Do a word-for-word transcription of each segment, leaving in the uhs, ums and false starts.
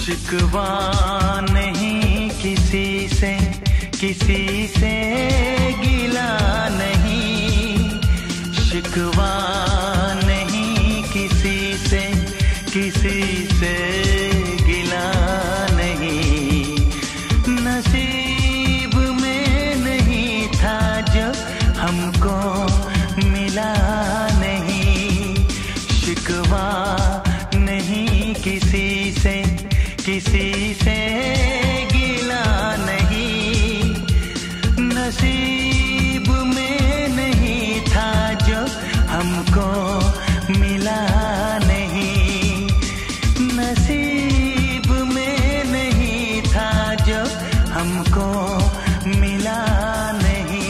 शिकवा नहीं किसी से, किसी से गिला नहीं, शिकवा नहीं किसी से, किसी से गिला नहीं। नसीब में नहीं था जो हमको मिला नहीं, शिकवा नहीं किसी से, किसी से गिला नहीं। नसीब में नहीं था जो हमको मिला नहीं, नसीब में नहीं था जो हमको मिला नहीं।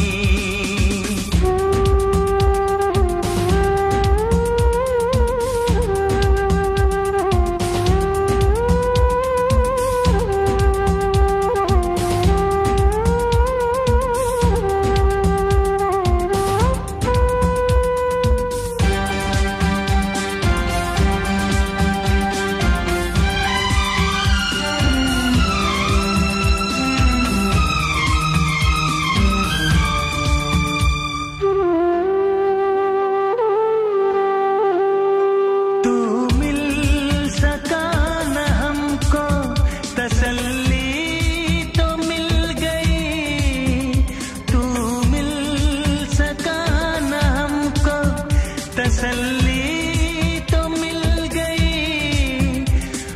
तसल्ली तो मिल गई,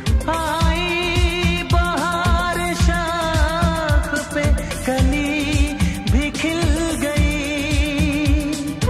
आई बहार शाख पे कली भी खिल गई।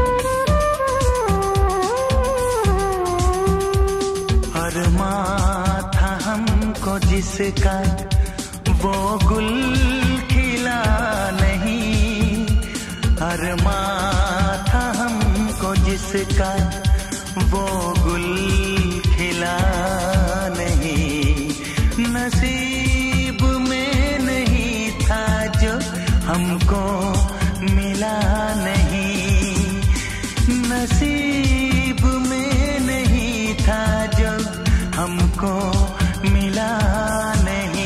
अरमां था हमको जिसका वो गुल खिला नहीं, अरमां था हमको जिसका वो गुल खिला नहीं। नसीब में नहीं था जो हमको मिला नहीं, नसीब में नहीं था जो हमको मिला नहीं।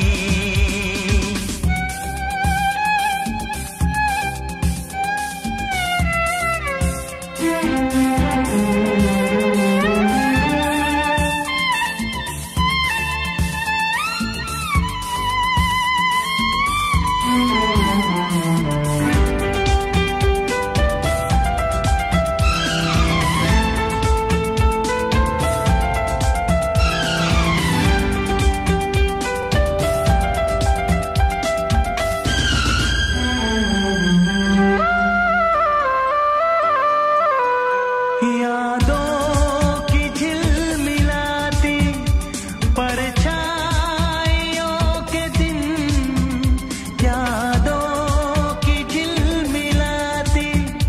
यादों की झिलमिलाती परछाइयों के दिन, यादों की झिलमिलाती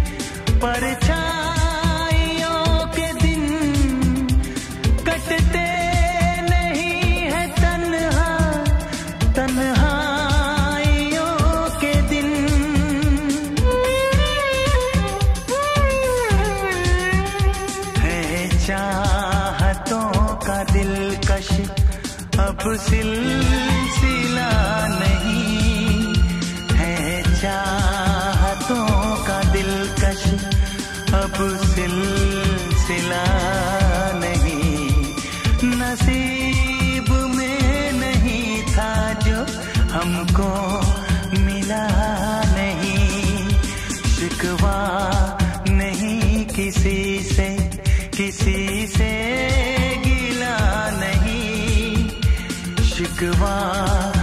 परछाइयों के दिन, कटते नहीं है तन्हा तन्हाइयों के दिन। चाहतों का दिलकश अब सिलसिला नहीं है, चाहतों का दिलकश अब सिलसिला नहीं। नसीब में नहीं था जो हमको मिला नहीं, शिकवा नहीं किसी से, किसी से गिला नहीं, शिकवा